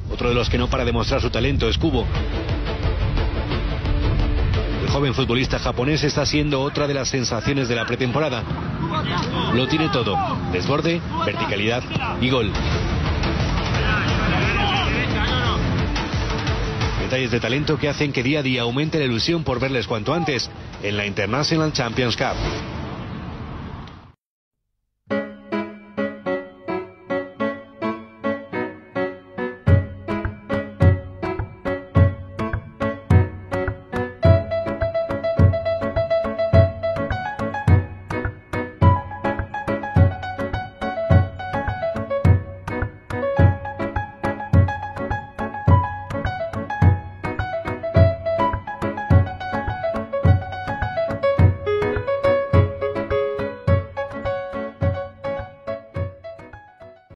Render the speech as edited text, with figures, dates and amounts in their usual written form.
Otro de los que no para de mostrar su talento es Kubo. El joven futbolista japonés está siendo otra de las sensaciones de la pretemporada. Lo tiene todo: desborde, verticalidad y gol. Detalles de talento que hacen que día a día aumente la ilusión por verles cuanto antes en la International Champions Cup.